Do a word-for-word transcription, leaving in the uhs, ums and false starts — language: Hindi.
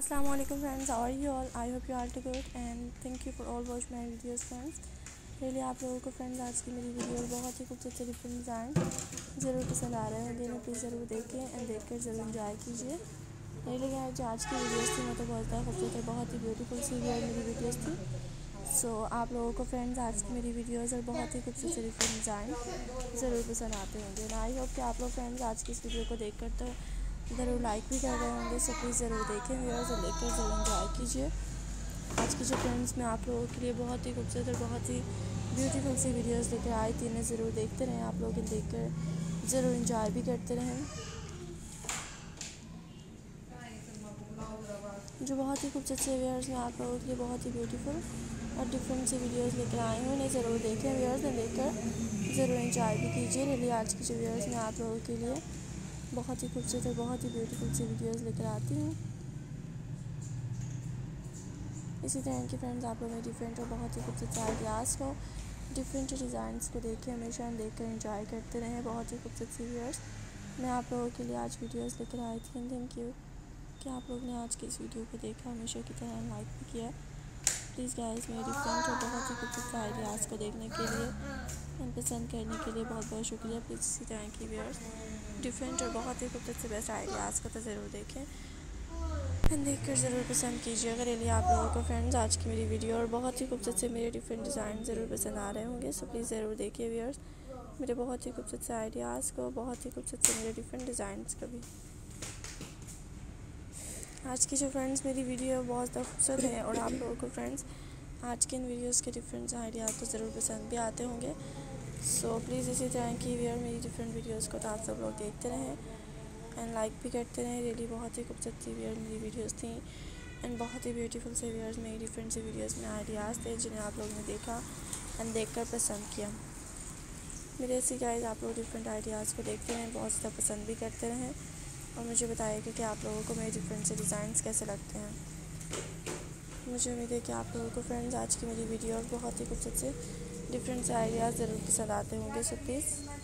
Assalamu alaikum friends, how are you all? I hope you all too good and thank you for all watch my videos friends. really आप लोगों को फ्रेंड्स आज की मेरी वीडियो बहुत ही खूबसूरत से डिफरेंट डिज़ाइन ज़रूर पसंद आ रहे होंगे, प्लीज़ ज़रूर देखें एंड देख कर ज़रूर इंजॉय कीजिए। really guys, जो आज की वीडियोस थी वो तो बहुत ज़्यादा खूबसूरत और बहुत ही ब्यूटीफुल सी मेरी वीडियोस थी। सो so, आप लोगों को फ्रेंड्स आज की मेरी वीडियोस और बहुत ही खूबसूरत से डिफरेंट डिज़ाइन ज़रूर पसंद आते होंगे। ना आई होप कि आप लोग फ्रेंड्स आज की इस वीडियो को देख कर तो ज़रूर लाइक भी कर रहे होंगे। सो प्लीज़ ज़रूर देखें व्यूअर्स और देखकर ज़रूर इंजॉय कीजिए। आज की जो फ्रेंड्स मैं आप लोगों के लिए बहुत ही खूबसूरत और बहुत ही ब्यूटीफुल सी वीडियोस लेकर आई थी, इन्हें ज़रूर देखते रहें, आप लोग इन्हें देखकर ज़रूर इंजॉय भी करते रहें। जो बहुत ही खूबसूरत से व्यूअर्स मैं आप लोगों के लिए बहुत ही ब्यूटीफुल और डिफरेंट सी वीडियोस लेकर आई हूँ, इन्हें ज़रूर देखें व्यूअर्स, इन्हें देखकर ज़रूर इंजॉय भी कीजिए। रियली आज की जो व्यूअर्स मैं आप लोगों के लिए बहुत ही खूबसूरत और बहुत ही ब्यूटीफुल सी वीडियोस लेकर आती हूँ। इसी तरह के फ्रेंड्स आप लोग में डिफरेंट और बहुत ही खूबसूरत आइडियाज़ को, डिफरेंट डिज़ाइंस को देखें, हमेशा देख कर इंजॉय करते रहें। बहुत ही खूबसूरत सी व्यूअर्स मैं आप लोगों के लिए आज वीडियोस लेकर आई थी। थैंक यू कि आप लोग ने आज की इस वीडियो को देखा, हमेशा की तरह लाइक भी किया। प्लीज़ गाइस, मेरे डिफरेंट और बहुत ही खूबसूरत आइडियाज़ को देखने के लिए एंड पसंद करने के लिए बहुत बहुत शुक्रिया। प्लीज़ इसी तरह की व्यूअर्स डिफरेंट और बहुत ही खूबसूरत से बेस्ट आइडियाज़ को तो ज़रूर देखें एंड देख कर ज़रूर पसंद कीजिए। अगर लिए आप लोगों को फ्रेंड्स आज की मेरी वीडियो और बहुत ही खूबसूरत से मेरे डिफरेंट डिज़ाइन ज़रूर पसंद आ रहे होंगे, सो प्लीज़ ज़रूर देखिए व्यूअर्स मेरे बहुत ही खूबसूरत से आइडियाज़ को, बहुत ही खूबसूरत से मेरे डिफरेंट डिज़ाइंस को भी। आज की जो फ्रेंड्स मेरी वीडियो बहुत ज़्यादा खूबसूरत है और आप लोगों को फ्रेंड्स आज के इन वीडियोस के डिफरेंट आइडियाज़ तो ज़रूर पसंद भी आते होंगे। सो प्लीज़ इसी तरह की व्यूअर मेरी डिफरेंट वीडियोस को तो आप सब लोग देखते रहें एंड लाइक भी करते रहें। रियली बहुत ही खूबसूरत सी व्यूअर मेरी वीडियोस थी एंड बहुत ही ब्यूटीफुल से व्यूअर्स मेरी डिफरेंट सी वीडियोस में आइडियाज़ थे जिन्हें आप लोगों ने देखा एंड देखकर पसंद किया। मेरे ऐसी गाइस आप लोग डिफरेंट आइडियाज़ को देखते रहें, बहुत ज़्यादा पसंद भी करते रहें और मुझे बताइएगा कि आप लोगों को मेरे डिफरेंट से डिज़ाइंस कैसे लगते हैं। मुझे उम्मीद है कि आप लोगों को फ्रेंड्स आज की मेरी वीडियो और बहुत ही खूबसूरत से डिफरेंट से आइडियाज़ ज़रूर पसंद आते होंगे। So please